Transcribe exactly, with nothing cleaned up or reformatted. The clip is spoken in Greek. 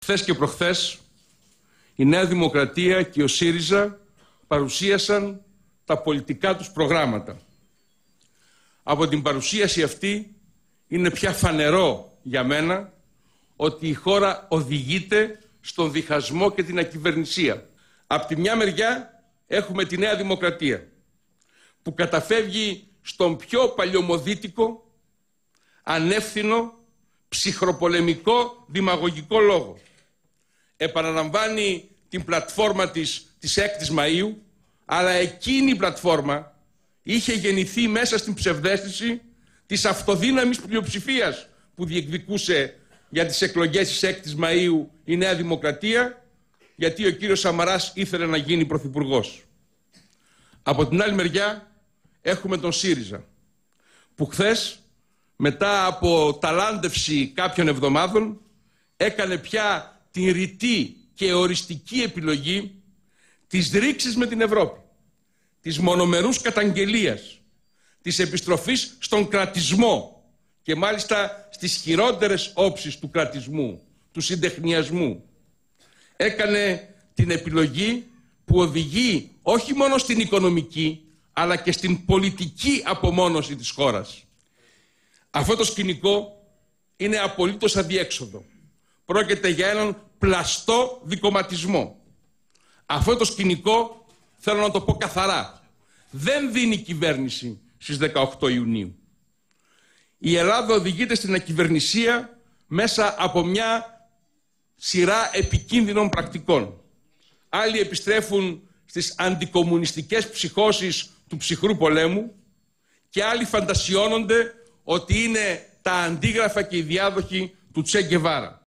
Χθες και προχθές η Νέα Δημοκρατία και ο ΣΥΡΙΖΑ παρουσίασαν τα πολιτικά τους προγράμματα. Από την παρουσίαση αυτή είναι πια φανερό για μένα ότι η χώρα οδηγείται στον διχασμό και την ακυβερνησία. Απ' τη μια μεριά έχουμε τη Νέα Δημοκρατία που καταφεύγει στον πιο παλιωμοδίτικο, ανεύθυνο, ψυχροπολεμικό, δημαγωγικό λόγο. Επαναλαμβάνει την πλατφόρμα της της έκτης Μαΐου, αλλά εκείνη η πλατφόρμα είχε γεννηθεί μέσα στην ψευδαίσθηση της αυτοδύναμης πλειοψηφίας που διεκδικούσε για τις εκλογές της έκτης Μαΐου η Νέα Δημοκρατία, γιατί ο κύριος Σαμαράς ήθελε να γίνει πρωθυπουργός. Από την άλλη μεριά έχουμε τον ΣΥΡΙΖΑ, που χθες, μετά από ταλάντευση κάποιων εβδομάδων, έκανε πια την ρητή και οριστική επιλογή της ρήξης με την Ευρώπη, της μονομερούς καταγγελίας, της επιστροφής στον κρατισμό και μάλιστα στις χειρότερες όψεις του κρατισμού, του συντεχνιασμού. Έκανε την επιλογή που οδηγεί όχι μόνο στην οικονομική, αλλά και στην πολιτική απομόνωση της χώρας. Αυτό το σκηνικό είναι απολύτως αδιέξοδο. Πρόκειται για έναν πλαστό δικομματισμό. Αυτό το σκηνικό, θέλω να το πω καθαρά, δεν δίνει κυβέρνηση στις δεκαοκτώ Ιουνίου. Η Ελλάδα οδηγείται στην ακυβερνησία μέσα από μια σειρά επικίνδυνων πρακτικών. Άλλοι επιστρέφουν στις αντικομμουνιστικές ψυχώσεις του ψυχρού πολέμου και άλλοι φαντασιώνονται ότι είναι τα αντίγραφα και οι διάδοχοι του Τσε Γκεβάρα.